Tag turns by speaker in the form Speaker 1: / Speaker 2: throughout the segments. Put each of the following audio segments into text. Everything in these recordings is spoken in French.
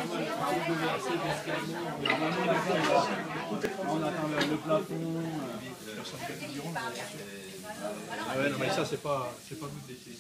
Speaker 1: On attend le plafond.
Speaker 2: Ah ouais, non, mais ça, c'est pas vous de décider.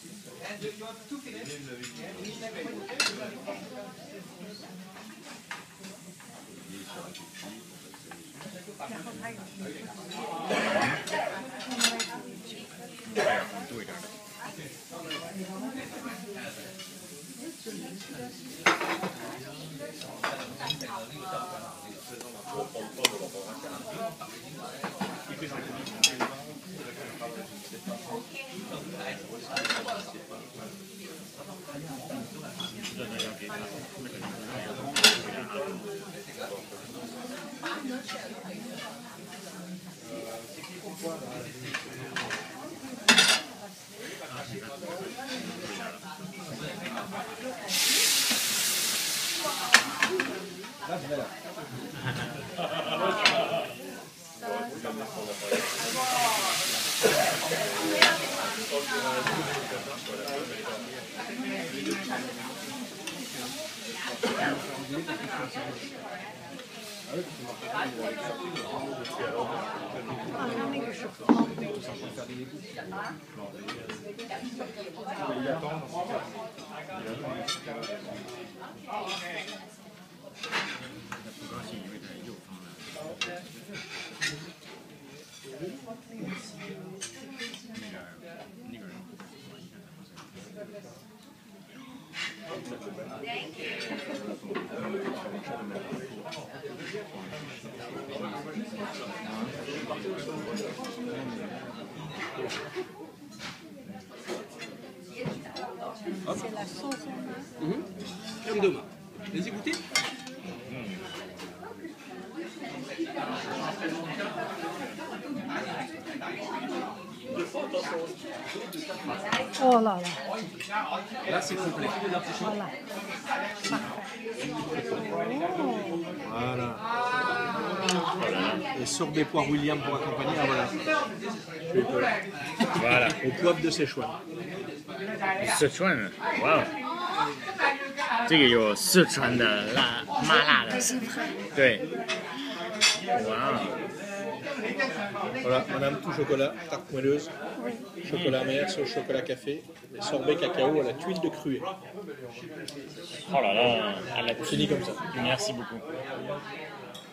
Speaker 1: Là, je vais là.
Speaker 3: C'est la sauce.
Speaker 1: Crème de main. Vas-y goûter.
Speaker 3: Oh là là.
Speaker 1: Là, c'est complet.
Speaker 3: Voilà.
Speaker 2: Voilà. Et sorbet poire William pour accompagner. Ah, voilà.
Speaker 4: Voilà.
Speaker 2: Au poivre de Sichuan.
Speaker 4: 四川的，哇哦！这个有四川的麻辣的，对，哇哦！
Speaker 2: Voilà, madame, tout chocolat, tarte moelleuse, chocolat amer, sauce chocolat café, et sorbet cacao à la tuile de cruet.
Speaker 4: Oh là là, à la
Speaker 2: Fini comme ça.
Speaker 4: Merci beaucoup.